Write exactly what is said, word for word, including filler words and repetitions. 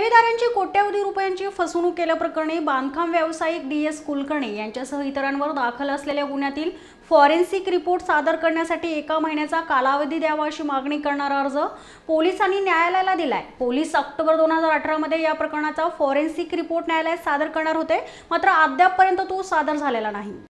ठेवीदारांची कोट्यवधी रुपयांची फसवणूक केल्याप्रकरणी बांधकाम व्यावसायिक डी एस कुलकर्णी यांच्यासह इतरांवर दाखल असलेल्या गुन्ह्यातील फॉरेन्सिक रिपोर्ट सादर करण्यासाठी एका महिन्याचा कालावधी द्यावा अशी मागणी करणारा अर्ज पोलिसांनी न्यायालयाला दिलाय। पोलीस ऑक्टोबर दोन हजार अठरा मध्ये या प्रकरणाचा फॉरेन्सिक रिपोर्ट न्यायालयात सादर करणार होते, मात्र अद्यापपर्यंत तो सादर झालेला नाही।